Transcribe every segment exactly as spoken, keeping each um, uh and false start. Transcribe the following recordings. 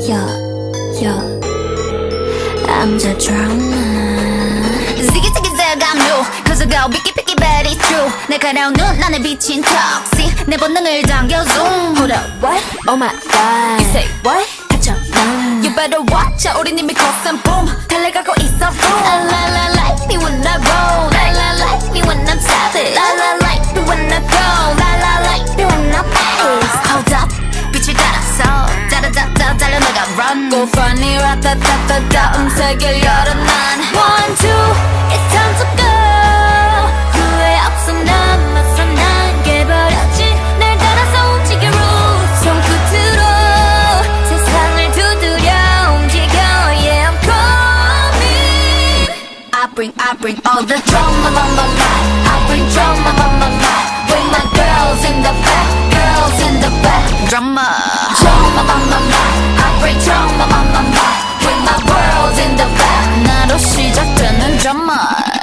yeah, yeah. I'm the drama. Ziggy ziggy zag I'm new. 거저가 picky picky but it's true. 날카로운 눈 안에 비친 toxic. 내 본능을 당겨 zoom. Hold up, what? Oh my god. You say what? 갇혀 난. You better watch out. 우린 이미 거센 boom. 달려가고 있어 boom. La la la like me when I roll. La la like me when I'm savage. La la like me when I go. La la like me when I pace. Hold up. 빛을 따라서 짜라짜짜 달려나가 run. Go funny 라따따따따 음색을 열어 난. One two, it's time to go. 후회 없어 남았어 난 깨버렸지. 날 따라서 움직여 rules. 손끝으로 세상을 두드려 움직여. Yeah I'm coming. I bring I bring all the drama on my mind. I bring drama on my mind. With my girls in the back, girls in the back. Drama, drama on my mind. I bring drama on my mind. With my world in the back. 나로 시작되는 drama.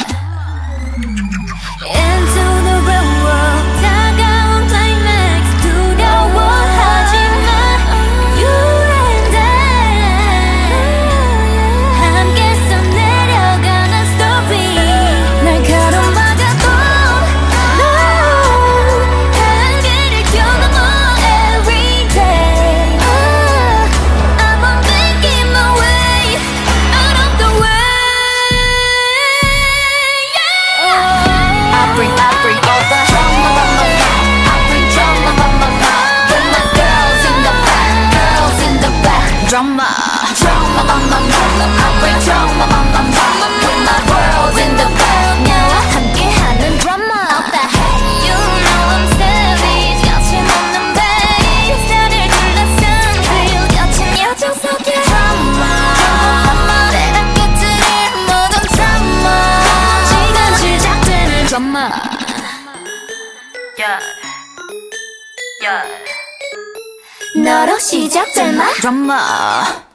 Into the real world. 다가온 climax. 두려워하지마. You and I. 함께서 내려가는 story. 날 가로막아도 no. 한계를 뛰어넘어 every day. Oh, I'm on making my way out of the way. Yeah. I bring, I bring all the drama on my mind. I bring drama on my mind. With my girls in the back, girls in the back. Drama, drama on my mind. I bring drama on my mind. With my world in the back. 나와 함께하는 drama. All the hate, you know I'm savage. 거침없는 bass. 나를 둘러싼 real 거친 여정 속에 drama. 내가 깨뜨릴 모든 drama. 지금 시작되는 drama. Yeah, yeah. 너로 시작될 my drama.